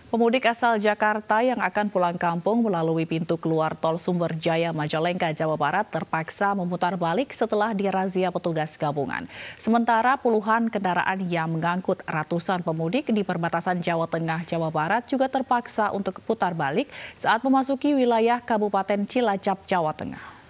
Pemudik asal Jakarta yang akan pulang kampung melalui pintu keluar tol Sumberjaya Majalengka, Jawa Barat terpaksa memutar balik setelah dirazia petugas gabungan. Sementara puluhan kendaraan yang mengangkut ratusan pemudik di perbatasan Jawa Tengah, Jawa Barat juga terpaksa untuk putar balik saat memasuki wilayah Kabupaten Cilacap, Jawa Tengah.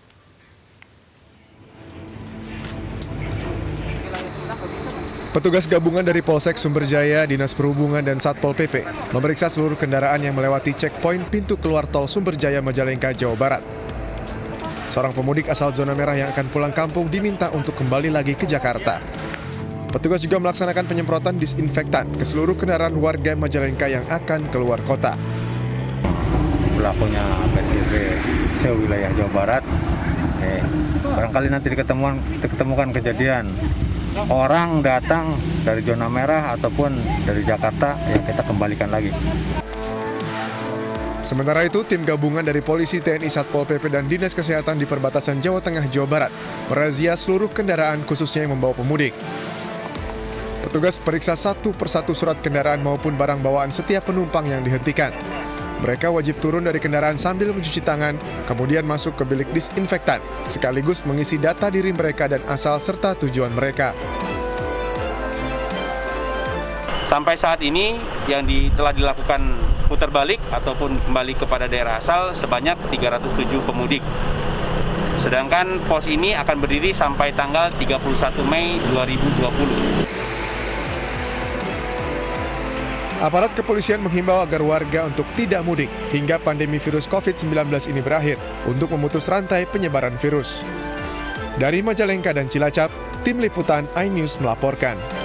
Petugas gabungan dari Polsek Sumberjaya, Dinas Perhubungan, dan Satpol PP memeriksa seluruh kendaraan yang melewati checkpoint pintu keluar tol Sumberjaya Majalengka, Jawa Barat. Seorang pemudik asal zona merah yang akan pulang kampung diminta untuk kembali lagi ke Jakarta. Petugas juga melaksanakan penyemprotan disinfektan ke seluruh kendaraan warga Majalengka yang akan keluar kota. Pelakunya PTB sewilayah Jawa Barat. Barangkali nanti diketemukan kejadian orang datang dari zona merah ataupun dari Jakarta, yang kita kembalikan lagi. Sementara itu, tim gabungan dari Polisi, TNI, Satpol PP, dan Dinas Kesehatan di perbatasan Jawa Tengah, Jawa Barat merazia seluruh kendaraan khususnya yang membawa pemudik. Petugas periksa satu persatu surat kendaraan maupun barang bawaan setiap penumpang yang dihentikan. Mereka wajib turun dari kendaraan sambil mencuci tangan, kemudian masuk ke bilik disinfektan, sekaligus mengisi data diri mereka dan asal serta tujuan mereka. Sampai saat ini yang telah dilakukan putar balik ataupun kembali kepada daerah asal sebanyak 307 pemudik. Sedangkan pos ini akan berdiri sampai tanggal 31 Mei 2020. Aparat kepolisian menghimbau agar warga untuk tidak mudik hingga pandemi virus COVID-19 ini berakhir untuk memutus rantai penyebaran virus. Dari Majalengka dan Cilacap, tim liputan iNews melaporkan.